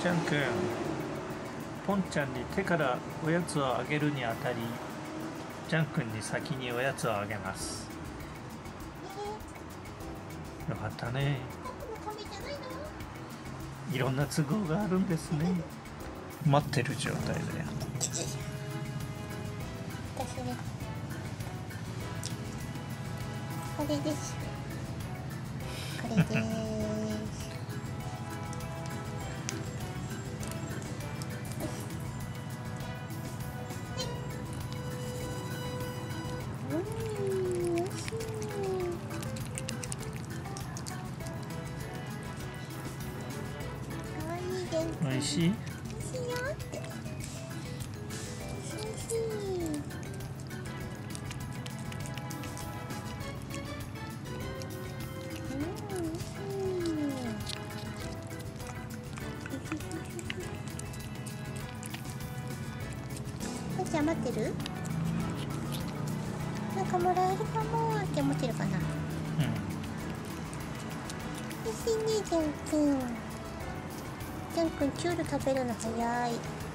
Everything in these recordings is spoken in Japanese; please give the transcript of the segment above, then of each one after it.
ちゃんくん、ポンちゃんに手からおやつをあげるにあたり、ちゃんくんに先におやつをあげます。よかったね。いろんな都合があるんですね。待ってる状態だよ。 これです。これです。 おいしい？ じゃあ待ってる？なんかもらえるかもって思ってるかな。美味しいね、ジャン君。ジャン君チュール食べるの早い。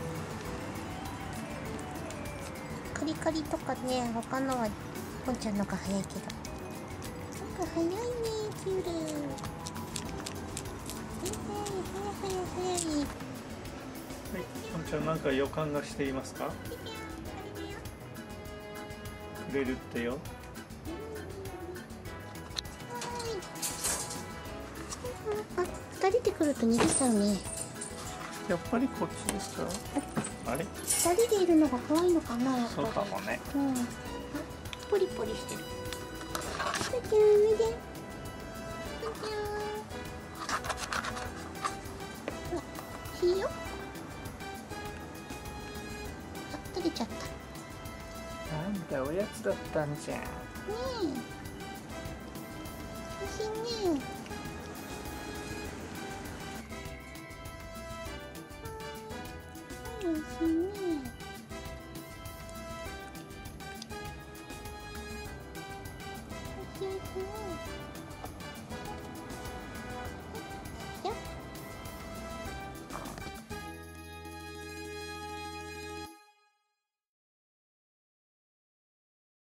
カリカリとかね、他のはポンちゃんのが早いけど。なんか早いね、チュール。早い。 はい、ポンちゃんなんか予感がしていますか？くれるってよ。 あ、2人で来ると逃げちゃうね。 やっぱりこっちですか？あれ ？2人でいるのが怖いのかな。 そうかもね。 うん。あ、ポリポリしてる。おいで。おいで。いいよ。あ、取れちゃった。 なんだおやつだったんじゃん。 ねえ。美味しいね。美味しいね。